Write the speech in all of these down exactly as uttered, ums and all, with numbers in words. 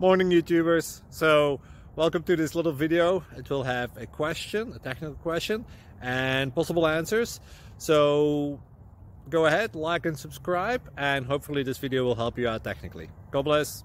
Morning YouTubers. So welcome to this little video. It will have a question, a technical question, and possible answers. So go ahead, like and subscribe, and hopefully this video will help you out technically. God bless.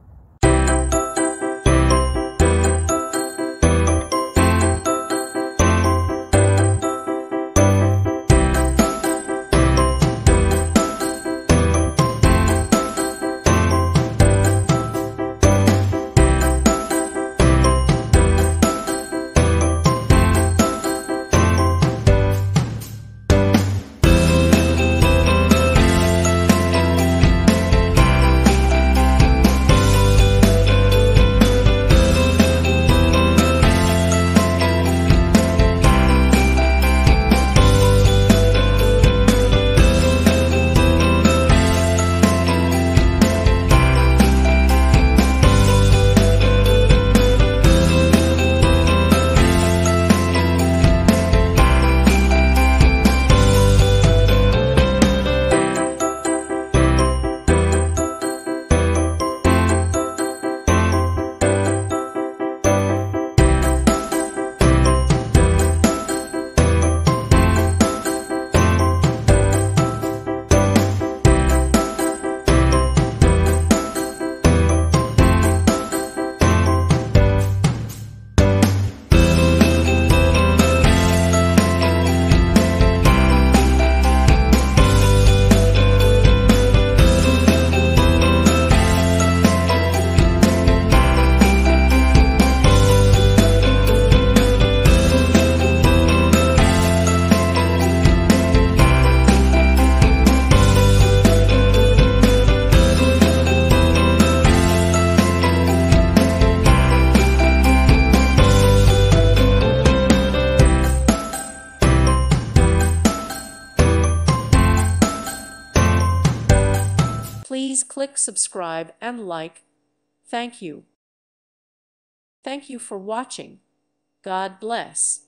Please click subscribe and like. Thank you. Thank you for watching. God bless.